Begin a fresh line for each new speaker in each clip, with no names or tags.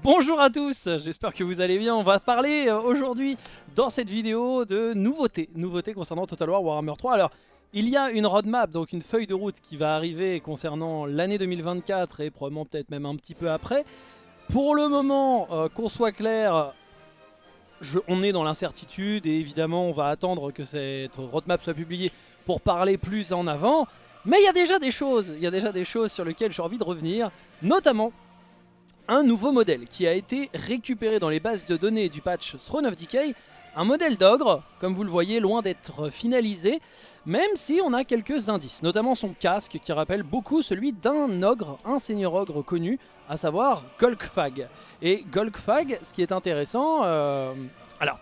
Bonjour à tous, j'espère que vous allez bien. On va parler aujourd'hui dans cette vidéo de nouveautés concernant Total War Warhammer 3. Alors, il y a une roadmap, donc une feuille de route qui va arriver concernant l'année 2024 et probablement peut-être même un petit peu après. Pour le moment, qu'on soit clair, on est dans l'incertitude et évidemment on va attendre que cette roadmap soit publiée pour parler plus en avant. Mais il y a déjà des choses sur lesquelles j'ai envie de revenir, notamment un nouveau modèle qui a été récupéré dans les bases de données du patch Throne of Decay, un modèle d'ogre, comme vous le voyez, loin d'être finalisé, même si on a quelques indices, notamment son casque qui rappelle beaucoup celui d'un ogre, un seigneur ogre connu, à savoir Golgfag. Et Golgfag, ce qui est intéressant, alors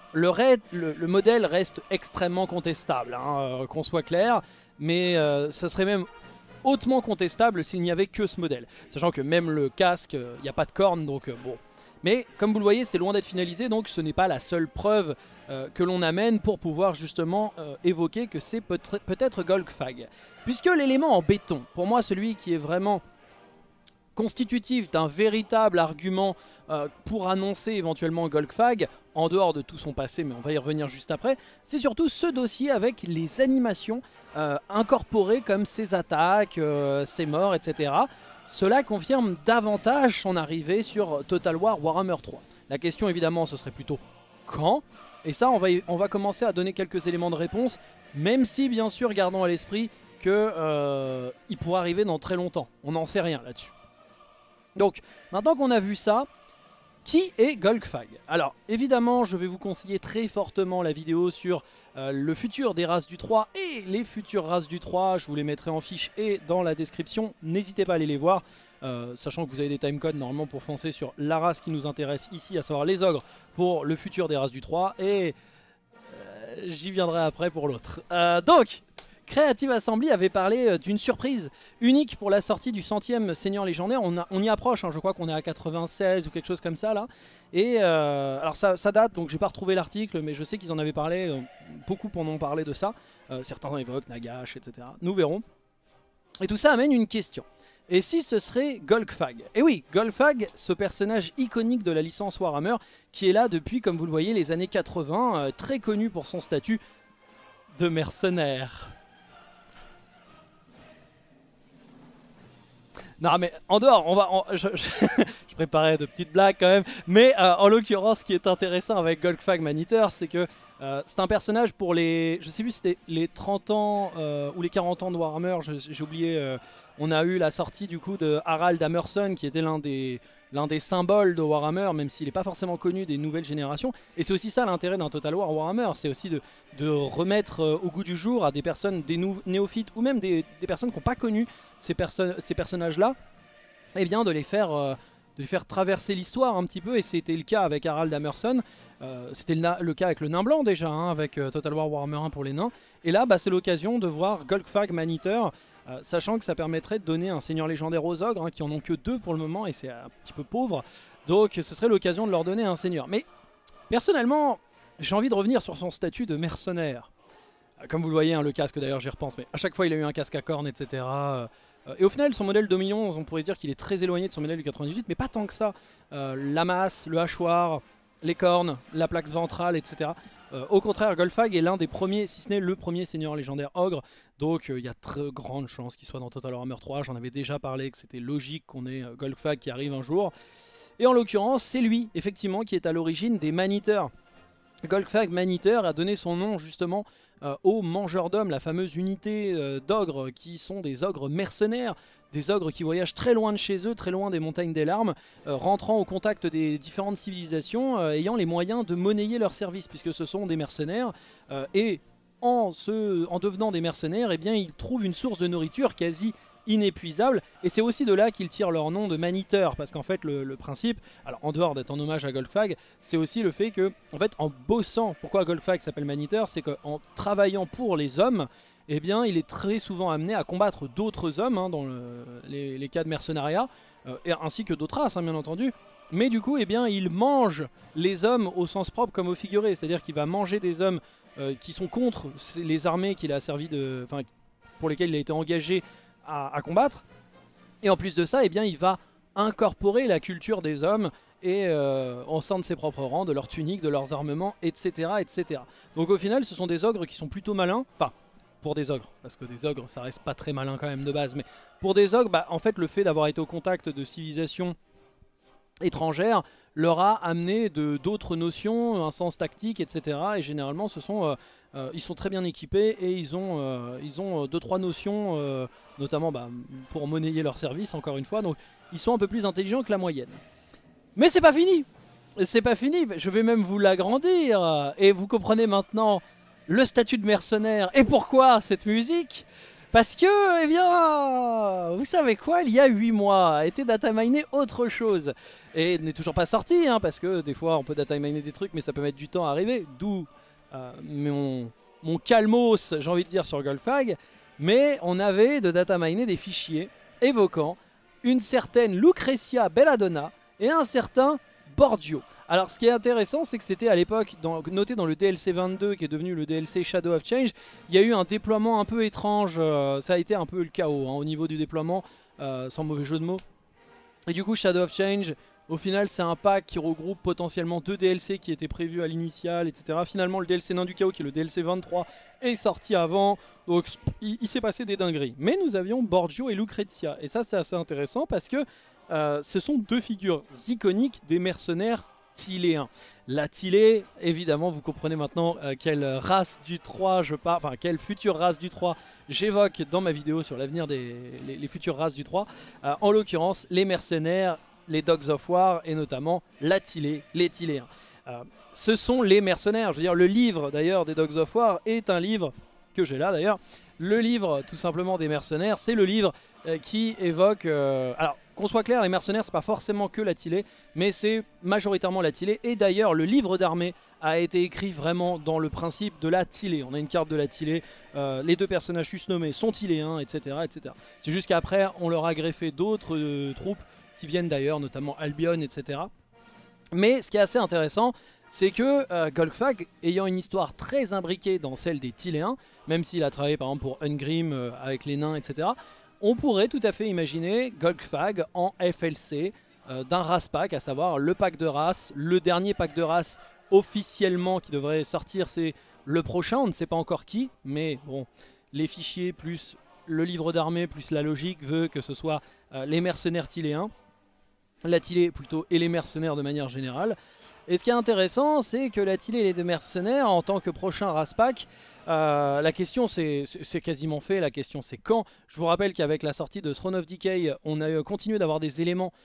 le modèle reste extrêmement contestable, hein, qu'on soit clair, mais ça serait même hautement contestable s'il n'y avait que ce modèle. Sachant que même le casque, il n'y a pas de cornes, donc bon. Mais comme vous le voyez, c'est loin d'être finalisé, donc ce n'est pas la seule preuve que l'on amène pour pouvoir justement évoquer que c'est peut-être Golgfag. Puisque l'élément en béton, pour moi celui qui est vraiment constitutif d'un véritable argument pour annoncer éventuellement Golgfag, en dehors de tout son passé, mais on va y revenir juste après, c'est surtout ce dossier avec les animations incorporées comme ses attaques, ses morts, etc. Cela confirme davantage son arrivée sur Total War Warhammer 3. La question évidemment ce serait plutôt quand, et ça on va commencer à donner quelques éléments de réponse, même si bien sûr gardons à l'esprit que il pourrait arriver dans très longtemps, on n'en sait rien là-dessus. Donc, maintenant qu'on a vu ça, qui est Golgfag? Alors, évidemment, je vais vous conseiller très fortement la vidéo sur le futur des races du 3 et les futures races du 3. Je vous les mettrai en fiche et dans la description. N'hésitez pas à aller les voir, sachant que vous avez des timecodes normalement pour foncer sur la race qui nous intéresse ici, à savoir les ogres, pour le futur des races du 3. Et j'y viendrai après pour l'autre. Donc... Creative Assembly avait parlé d'une surprise unique pour la sortie du 100e Seigneur Légendaire. On y approche, hein, je crois qu'on est à 96 ou quelque chose comme ça là. Et alors ça date, donc j'ai pas retrouvé l'article, mais je sais qu'ils en avaient parlé, beaucoup en ont parlé de ça. Certains évoquent Nagash, etc. Nous verrons. Et tout ça amène une question. Et si ce serait Golgfag? Et oui, Golgfag, ce personnage iconique de la licence Warhammer, qui est là depuis, comme vous le voyez, les années 80, très connu pour son statut de mercenaire. Non mais en dehors, je préparais de petites blagues quand même, mais en l'occurrence ce qui est intéressant avec Golgfag Maniteur, c'est que c'est un personnage pour les, je sais plus si c'était les 30 ans ou les 40 ans de Warhammer, j'ai oublié, on a eu la sortie du coup de Harald Hammerson qui était l'un des symboles de Warhammer, même s'il n'est pas forcément connu des nouvelles générations. Et c'est aussi ça l'intérêt d'un Total War Warhammer, c'est aussi de remettre au goût du jour à des personnes, des néophytes, ou même des personnes qui n'ont pas connu ces personnages-là, et bien de les faire traverser l'histoire un petit peu. Et c'était le cas avec Harald Hammerson, c'était le cas avec le nain blanc déjà, hein, avec Total War Warhammer 1 pour les nains. Et là, bah, c'est l'occasion de voir Golgfag Maniteur, sachant que ça permettrait de donner un seigneur légendaire aux ogres, hein, qui en ont que 2 pour le moment, et c'est un petit peu pauvre. Donc ce serait l'occasion de leur donner un seigneur. Mais personnellement, j'ai envie de revenir sur son statut de mercenaire. Comme vous le voyez, hein, le casque d'ailleurs j'y repense, mais à chaque fois il a eu un casque à cornes, etc. Et au final son modèle Dominion, on pourrait se dire qu'il est très éloigné de son modèle du 98, mais pas tant que ça. La masse, le hachoir, les cornes, la plaque ventrale, etc. Au contraire, Golgfag est l'un des premiers, si ce n'est le premier seigneur légendaire ogre. Donc il y a très grande chance qu'il soit dans Total Warhammer 3. J'en avais déjà parlé, que c'était logique qu'on ait Golgfag qui arrive un jour. Et en l'occurrence, c'est lui, effectivement, qui est à l'origine des Maniteurs. Golgfag Maniteur a donné son nom justement aux Mangeurs d'Hommes, la fameuse unité d'ogres qui sont des ogres mercenaires, des ogres qui voyagent très loin de chez eux, très loin des montagnes des larmes, rentrant au contact des différentes civilisations, ayant les moyens de monnayer leur service, puisque ce sont des mercenaires, et en devenant des mercenaires, eh bien, ils trouvent une source de nourriture quasi inépuisable, et c'est aussi de là qu'ils tirent leur nom de Maniteur, parce qu'en fait le principe, alors en dehors d'être en hommage à Golgfag, c'est aussi le fait que, en fait, en bossant, pourquoi Golgfag s'appelle Maniteur, c'est qu'en travaillant pour les hommes, eh bien il est très souvent amené à combattre d'autres hommes, hein, dans les cas de mercenariat, ainsi que d'autres races, hein, bien entendu. Mais du coup, eh bien, il mange les hommes au sens propre comme au figuré, c'est-à-dire qu'il va manger des hommes qui sont contre les armées qu'il a servi de, enfin, pour lesquelles il a été engagé à combattre. Et en plus de ça, eh bien, il va incorporer la culture des hommes et au sein de ses propres rangs, de leurs tuniques, de leurs armements, etc., etc. Donc au final, ce sont des ogres qui sont plutôt malins, enfin, pour des ogres, parce que des ogres, ça reste pas très malin quand même de base, mais pour des ogres, bah, en fait, le fait d'avoir été au contact de civilisations étrangères leur a amené d'autres notions, un sens tactique, etc. Et généralement, ils sont très bien équipés et ils ont 2-3 notions, notamment bah, pour monnayer leur service, encore une fois. Donc, ils sont un peu plus intelligents que la moyenne. Mais c'est pas fini. C'est pas fini. Je vais même vous l'agrandir. Et vous comprenez maintenant le statut de mercenaire. Et pourquoi cette musique ? Parce que, eh bien, vous savez quoi, il y a 8 mois, a été dataminé autre chose. Et n'est toujours pas sorti, hein, parce que des fois on peut dataminer des trucs, mais ça peut mettre du temps à arriver. D'où mon calmos, j'ai envie de dire, sur Golfag. Mais on avait de dataminer des fichiers évoquant une certaine Lucretia Belladonna et un certain Borgio. Alors ce qui est intéressant, c'est que c'était à l'époque noté dans le DLC 22 qui est devenu le DLC Shadow of Change. Il y a eu un déploiement un peu étrange, ça a été un peu le chaos hein, au niveau du déploiement, sans mauvais jeu de mots. Et du coup Shadow of Change, au final c'est un pack qui regroupe potentiellement 2 DLC qui étaient prévus à l'initial, etc. Finalement le DLC Nain du Chaos qui est le DLC 23 est sorti avant, donc il s'est passé des dingueries. Mais nous avions Borgio et Lucrezia, et ça c'est assez intéressant parce que ce sont 2 figures iconiques des mercenaires Tiléens. La Tilée, évidemment, vous comprenez maintenant quelle race du 3 je parle, enfin quelle future race du 3 j'évoque dans ma vidéo sur l'avenir des les futures races du 3. En l'occurrence, les mercenaires, les Dogs of War et notamment la Tilée, les Tiléens. Ce sont les mercenaires, je veux dire, le livre d'ailleurs des Dogs of War est un livre que j'ai là d'ailleurs. Le livre tout simplement des mercenaires, c'est le livre qui évoque... alors, qu'on soit clair, les mercenaires, c'est pas forcément que la Tilée, mais c'est majoritairement la Tilée. Et d'ailleurs, le livre d'armée a été écrit vraiment dans le principe de la Tilée. On a une carte de la Tilée, les 2 personnages juste nommés sont Tiléens, etc. etc. C'est juste qu'après, on leur a greffé d'autres troupes qui viennent d'ailleurs, notamment Albion, etc. Mais ce qui est assez intéressant, c'est que Golfag, ayant une histoire très imbriquée dans celle des Tiléens, même s'il a travaillé par exemple pour Ungrim avec les nains, etc., on pourrait tout à fait imaginer Golfag en FLC d'un race pack, à savoir le pack de race, le dernier pack de race officiellement qui devrait sortir, c'est le prochain, on ne sait pas encore qui, mais bon, les fichiers plus le livre d'armée plus la logique veut que ce soit les mercenaires tiléens, la Tilée plutôt et les mercenaires de manière générale. Et ce qui est intéressant, c'est que la Tilée et les 2 mercenaires, en tant que prochain race pack, la question c'est quasiment fait, la question c'est quand. Je vous rappelle qu'avec la sortie de Throne of Decay, on a continué d'avoir des éléments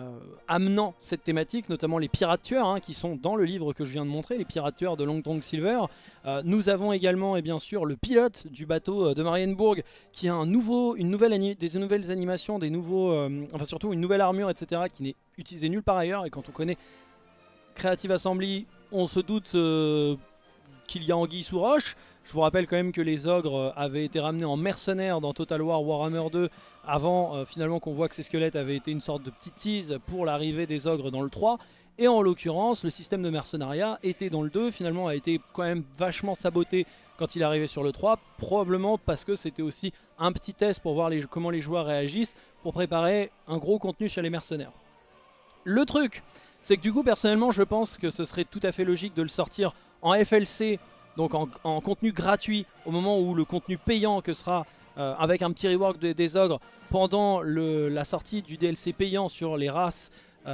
amenant cette thématique, notamment les pirates tueurs hein, qui sont dans le livre que je viens de montrer, les pirates tueurs de Long Drong Silver. Nous avons également et bien sûr le pilote du bateau de Marienburg qui a des nouvelles animations, des nouveaux, enfin surtout une nouvelle armure, etc. qui n'est utilisée nulle part ailleurs. Et quand on connaît Creative Assembly, on se doute qu'il y a anguille sous roche. Je vous rappelle quand même que les ogres avaient été ramenés en mercenaires dans Total War Warhammer 2 avant finalement qu'on voit que ces squelettes avaient été une sorte de petite tease pour l'arrivée des ogres dans le 3. Et en l'occurrence, le système de mercenariat était dans le 2, finalement a été quand même vachement saboté quand il est arrivé sur le 3, probablement parce que c'était aussi un petit test pour voir comment les joueurs réagissent, pour préparer un gros contenu sur les mercenaires. Le truc, c'est que du coup personnellement je pense que ce serait tout à fait logique de le sortir en FLC, donc en contenu gratuit, au moment où le contenu payant que sera avec un petit rework des ogres pendant la sortie du DLC payant sur les races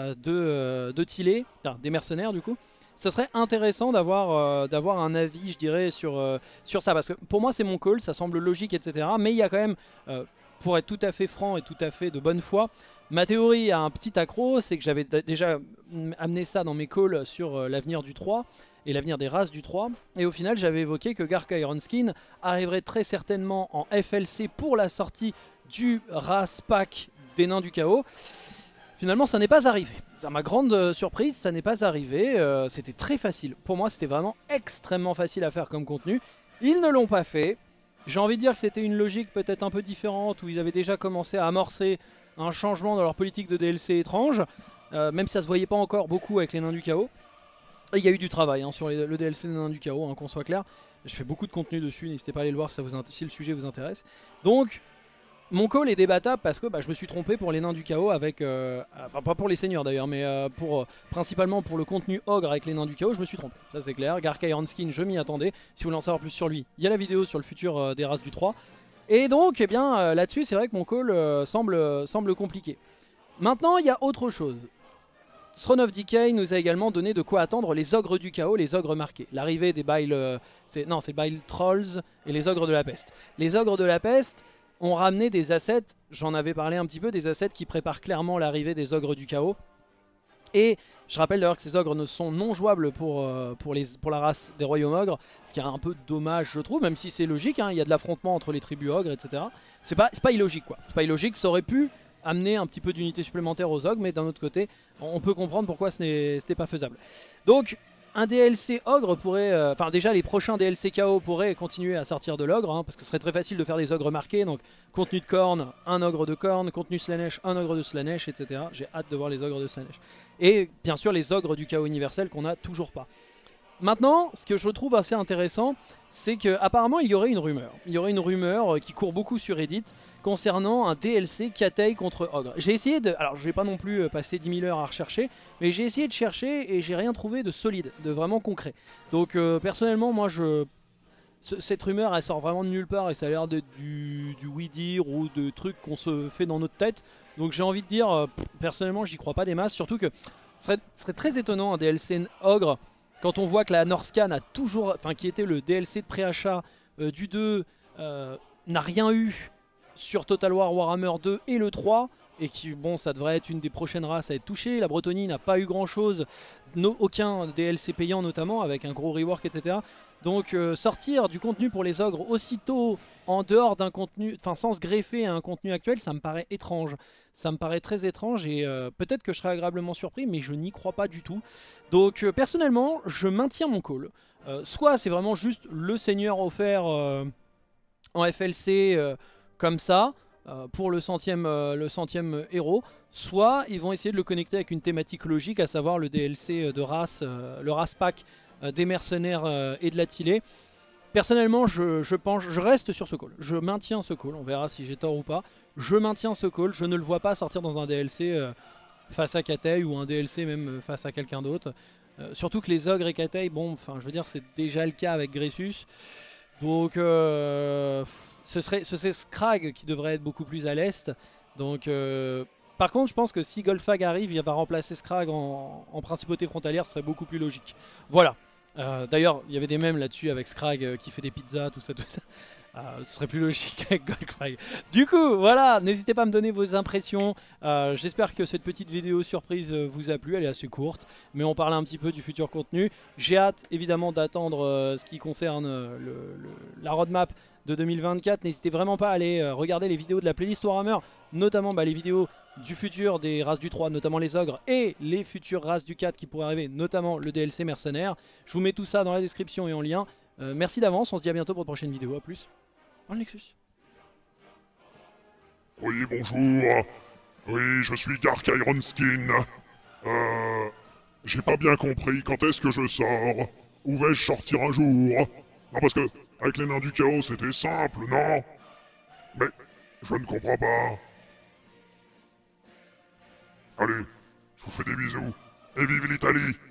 de Tilée, des mercenaires du coup. Ça serait intéressant d'avoir un avis, je dirais, sur ça, parce que pour moi c'est mon call, ça semble logique, etc. Mais il y a quand même, pour être tout à fait franc et tout à fait de bonne foi, ma théorie a un petit accro, c'est que j'avais déjà amené ça dans mes calls sur l'avenir du 3 et l'avenir des races du 3. Et au final, j'avais évoqué que Gark Ironskin arriverait très certainement en FLC pour la sortie du race pack des Nains du Chaos. Finalement, ça n'est pas arrivé. À ma grande surprise, ça n'est pas arrivé. C'était très facile. Pour moi, c'était vraiment extrêmement facile à faire comme contenu. Ils ne l'ont pas fait. J'ai envie de dire que c'était une logique peut-être un peu différente, où ils avaient déjà commencé à amorcer un changement dans leur politique de DLC étrange, même si ça se voyait pas encore beaucoup avec les Nains du Chaos. Et il y a eu du travail hein, sur le DLC des Nains du Chaos, hein, qu'on soit clair. Je fais beaucoup de contenu dessus, n'hésitez pas à aller le voir si le sujet vous intéresse. Donc, Mon call est débattable parce que je me suis trompé pour les nains du chaos avec... enfin pas pour les seigneurs d'ailleurs, mais principalement pour le contenu ogre avec les nains du chaos, je me suis trompé. Ça c'est clair. Gark Iron Skin, je m'y attendais. Si vous voulez en savoir plus sur lui, il y a la vidéo sur le futur des races du 3. Et donc, eh bien, là-dessus, c'est vrai que mon call semble compliqué. Maintenant, il y a autre chose. Throne of Decay nous a également donné de quoi attendre les ogres du chaos, les ogres marqués. L'arrivée des Bile... non, c'est Bile Trolls et les ogres de la peste. Les ogres de la peste ont ramené des assets, j'en avais parlé un petit peu, des assets qui préparent clairement l'arrivée des ogres du chaos. Et je rappelle d'ailleurs que ces ogres ne sont non jouables pour la race des royaumes ogres, ce qui est un peu dommage je trouve, même si c'est logique, hein, il y a de l'affrontement entre les tribus ogres, etc. C'est pas illogique quoi, c'est pas illogique, ça aurait pu amener un petit peu d'unité supplémentaire aux ogres, mais d'un autre côté, on peut comprendre pourquoi ce n'était pas faisable. Donc, un DLC ogre pourrait... Enfin déjà les prochains DLC KO pourraient continuer à sortir de l'ogre, hein, parce que ce serait très facile de faire des ogres marqués, donc contenu de corne, un ogre de corne, contenu Slaanesh, un ogre de Slaanesh, etc. J'ai hâte de voir les ogres de Slaanesh. Et bien sûr les ogres du chaos universel qu'on n'a toujours pas. Maintenant, ce que je trouve assez intéressant, c'est qu'apparemment il y aurait une rumeur. Il y aurait une rumeur qui court beaucoup sur Reddit concernant un DLC Katei contre Ogre. J'ai essayé de... Alors je vais pas non plus passer 10 000 heures à rechercher, mais j'ai essayé de chercher et j'ai rien trouvé de solide, de vraiment concret. Donc personnellement, moi cette rumeur elle sort vraiment de nulle part et ça a l'air d'être du oui-dire ou de trucs qu'on se fait dans notre tête. Donc j'ai envie de dire, personnellement j'y crois pas des masses, surtout que ce serait très étonnant un DLC Ogre. Quand on voit que la Norscan a toujours, enfin qui était le DLC de préachat du 2, n'a rien eu sur Total War Warhammer 2 et le 3, et qui, bon, ça devrait être une des prochaines races à être touchée. La Bretonie n'a pas eu grand chose, aucun DLC payant notamment, avec un gros rework, etc. Donc sortir du contenu pour les ogres aussitôt en dehors d'un contenu, enfin sans se greffer à un contenu actuel, ça me paraît étrange. Ça me paraît très étrange et peut-être que je serai agréablement surpris, mais je n'y crois pas du tout. Donc personnellement, je maintiens mon call. Soit c'est vraiment juste le seigneur offert en FLC comme ça, pour le centième héros, soit ils vont essayer de le connecter avec une thématique logique, à savoir le DLC de race, le race pack des mercenaires et de l'attilé. Personnellement, je reste sur ce call. Je maintiens ce call. On verra si j'ai tort ou pas. Je maintiens ce call. Je ne le vois pas sortir dans un DLC face à Katei ou un DLC même face à quelqu'un d'autre. Surtout que les ogres et Katei, bon, enfin, je veux dire, c'est déjà le cas avec Gressus. Donc, ce serait Skrag qui devrait être beaucoup plus à l'est. Donc, par contre, je pense que si Golfag arrive, il va remplacer Skrag en principauté frontalière, ce serait beaucoup plus logique. Voilà. D'ailleurs, il y avait des mèmes là-dessus avec Skrag qui fait des pizzas, tout ça, tout ça. Ce serait plus logique avec Golfag. Du coup, voilà, n'hésitez pas à me donner vos impressions. J'espère que cette petite vidéo surprise vous a plu, elle est assez courte, mais on parle un petit peu du futur contenu. J'ai hâte évidemment d'attendre ce qui concerne la roadmap de 2024. N'hésitez vraiment pas à aller regarder les vidéos de la playlist Warhammer, notamment les vidéos du futur des races du 3, notamment les ogres, et les futures races du 4 qui pourraient arriver, notamment le DLC mercenaire. Je vous mets tout ça dans la description et en lien. Merci d'avance, on se dit à bientôt pour une prochaine vidéo, à plus. Oh le Nexus.
Oui, bonjour. Oui, je suis Gark Iron Skin. J'ai pas bien compris quand est-ce que je sors. Où vais-je sortir un jour? Non, parce que avec les nains du chaos, c'était simple, non? Mais je ne comprends pas. Allez, je vous fais des bisous. Et vive l'Italie!